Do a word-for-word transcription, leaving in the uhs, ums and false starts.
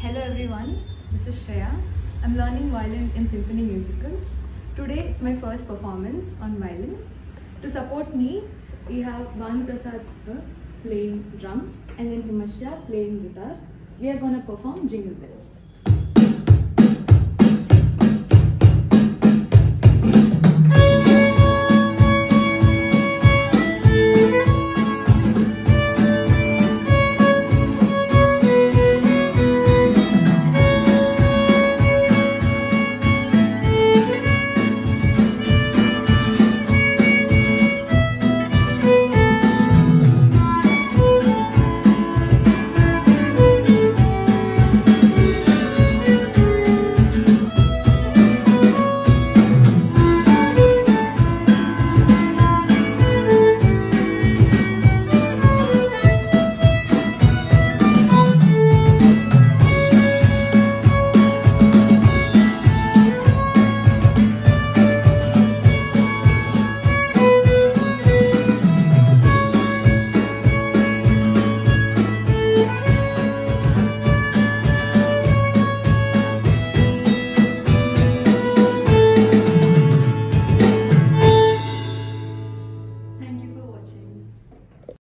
Hello everyone, this is Shreya. I'm learning violin in symphony musicals. Today it's my first performance on violin. To support me, we have Bhanu Prasad sir playing drums and then Himasya playing guitar. We are going to perform Jingle Bells.